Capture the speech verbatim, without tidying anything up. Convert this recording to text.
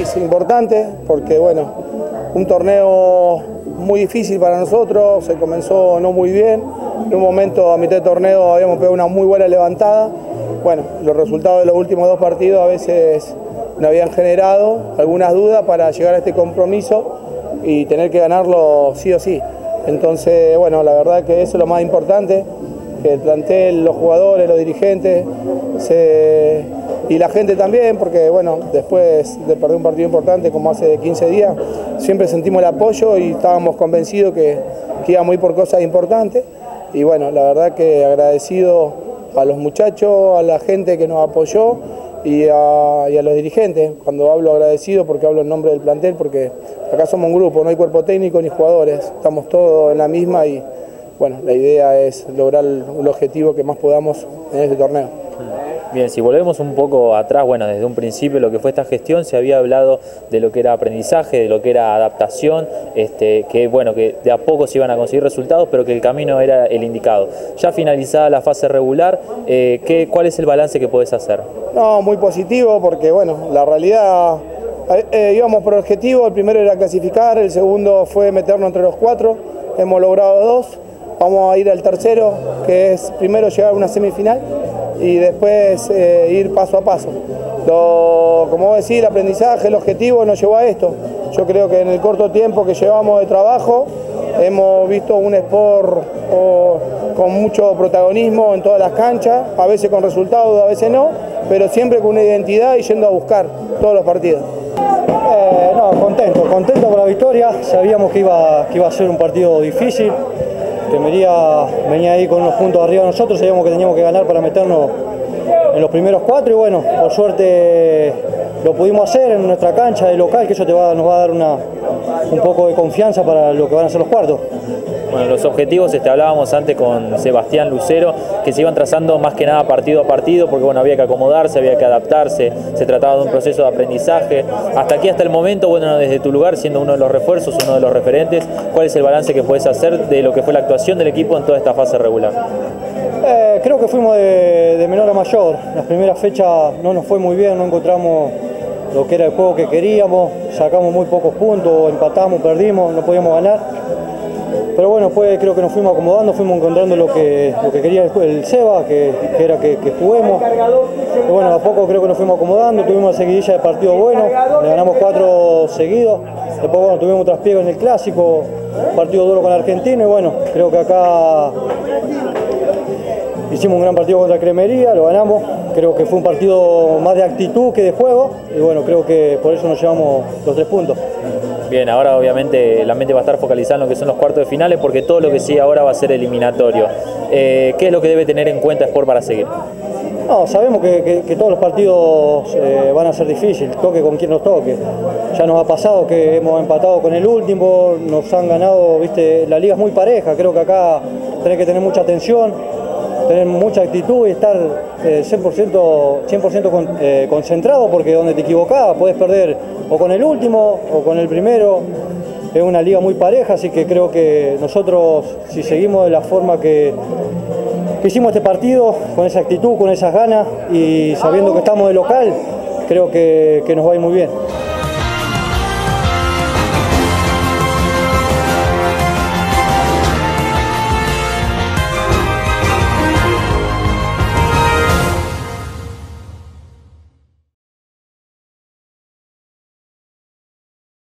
es importante porque, bueno, un torneo muy difícil para nosotros, se comenzó no muy bien, en un momento a mitad de torneo habíamos pegado una muy buena levantada. Bueno, los resultados de los últimos dos partidos a veces nos habían generado algunas dudas para llegar a este compromiso y tener que ganarlo sí o sí. Entonces, bueno, la verdad que eso es lo más importante, que el plantel, los jugadores, los dirigentes se, y la gente también, porque bueno, después de perder un partido importante como hace quince días, siempre sentimos el apoyo y estábamos convencidos que, que íbamos a ir por cosas importantes. Y bueno, la verdad que agradecido a los muchachos, a la gente que nos apoyó y a, y a los dirigentes. Cuando hablo agradecido, porque hablo en nombre del plantel, porque acá somos un grupo, no hay cuerpo técnico ni jugadores, estamos todos en la misma y bueno, la idea es lograr el objetivo que más podamos en este torneo. Bien, si volvemos un poco atrás, bueno, desde un principio lo que fue esta gestión se había hablado de lo que era aprendizaje, de lo que era adaptación, este, que bueno, que de a poco se iban a conseguir resultados, pero que el camino era el indicado. Ya finalizada la fase regular, eh, ¿qué, ¿cuál es el balance que podés hacer? No, muy positivo porque bueno, la realidad, eh, íbamos por objetivo, el primero era clasificar, el segundo fue meternos entre los cuatro, hemos logrado dos, vamos a ir al tercero, que es primero llegar a una semifinal y después eh, ir paso a paso. Lo, como vos decís, el aprendizaje, el objetivo nos llevó a esto. Yo creo que en el corto tiempo que llevamos de trabajo hemos visto un Sport oh, con mucho protagonismo en todas las canchas, a veces con resultados, a veces no, pero siempre con una identidad y yendo a buscar todos los partidos. Eh, no, contento, contento con la victoria. Sabíamos que iba, que iba a ser un partido difícil, que venía, venía ahí con unos puntos arriba de nosotros, sabíamos que teníamos que ganar para meternos en los primeros cuatro y bueno, por suerte lo pudimos hacer en nuestra cancha de local, que eso te va, nos va a dar una, un poco de confianza para lo que van a ser los cuartos. Bueno, los objetivos, este, hablábamos antes con Sebastián Lucero, que se iban trazando más que nada partido a partido, porque bueno, había que acomodarse, había que adaptarse, se trataba de un proceso de aprendizaje. Hasta aquí, hasta el momento, bueno, desde tu lugar, siendo uno de los refuerzos, uno de los referentes, ¿cuál es el balance que puedes hacer de lo que fue la actuación del equipo en toda esta fase regular? Eh, creo que fuimos de, de menor a mayor. Las primeras fechas no nos fue muy bien, no encontramos lo que era el juego que queríamos, sacamos muy pocos puntos, empatamos, perdimos, no podíamos ganar. Pero bueno, pues creo que nos fuimos acomodando, fuimos encontrando lo que, lo que quería el, el Seba, que, que era que, que juguemos. Y bueno, a poco creo que nos fuimos acomodando, tuvimos una seguidilla de partidos buenos, le ganamos cuatro seguidos. Después bueno, tuvimos un traspiego en el Clásico, partido duro con Argentino y bueno, creo que acá hicimos un gran partido contra Cremería, lo ganamos. Creo que fue un partido más de actitud que de juego y bueno, creo que por eso nos llevamos los tres puntos. Bien, ahora obviamente la mente va a estar focalizada en lo que son los cuartos de finales porque todo lo que sigue ahora va a ser eliminatorio. Eh, ¿Qué es lo que debe tener en cuenta Sport para seguir? No, sabemos que, que, que todos los partidos eh, van a ser difíciles, toque con quien nos toque. Ya nos ha pasado que hemos empatado con el último, nos han ganado, viste, la liga es muy pareja, creo que acá tenés que tener mucha atención, tener mucha actitud y estar eh, cien por ciento, cien por ciento con, eh, concentrado porque donde te equivocás puedes perder o con el último o con el primero. Es una liga muy pareja, así que creo que nosotros, si seguimos de la forma que, que hicimos este partido, con esa actitud, con esas ganas y sabiendo que estamos de local, creo que, que nos va a ir muy bien.